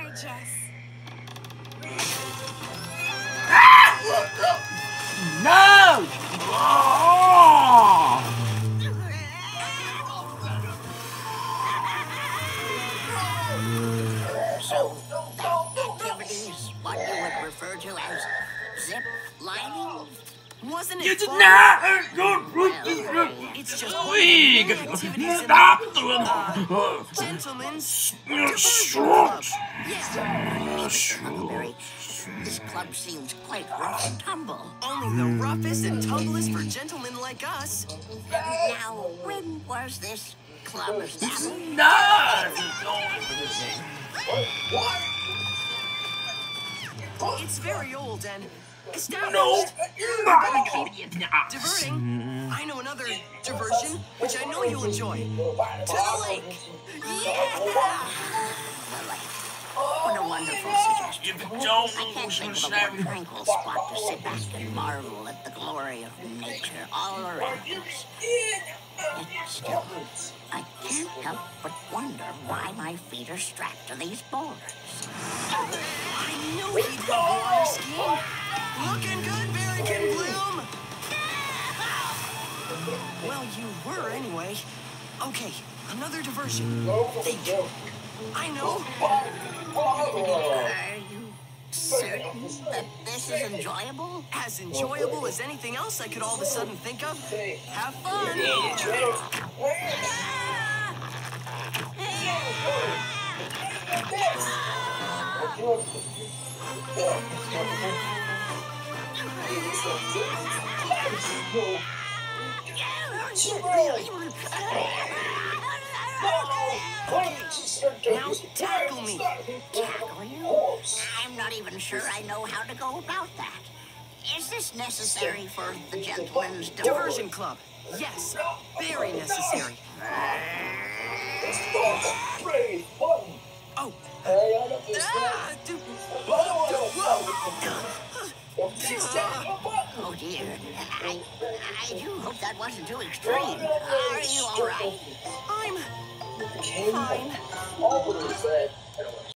Sorry, Jess. No! So, that activity is what you would refer to as zip lining? Wasn't You it did fun? not! It's just Quick! activities in Stop the gentlemen's diversion club. Yeah, Huckleberry, this club seems quite rough and tumble. only the roughest and tumblest for gentlemen like us. Now, when was this club established? No! It's very old and established. No! Diverting. I know another diversion, which I know you'll enjoy. To the lake. Yeah! What a wonderful suggestion. If it don't, I can't we should think of a snap. more tranquil spot to sit back and marvel at the glory of nature all around us. Yet still, I can't help but wonder why my feet are strapped to these boulders. I knew he'd love water skiing. Looking good, Barrington Bloom. Well, you were anyway. Okay, another diversion. Think. I know. Are you certain that this is enjoyable? As enjoyable as anything else I could all of a sudden think of. Have fun. Now tackle me. Tackle you? I'm not even sure I know how to go about that. Is this necessary for the gentleman's Diversion club. Yes, very necessary. Oh. Oh dear. I do hope that wasn't too extreme. Are you all right? I'm fine. Always said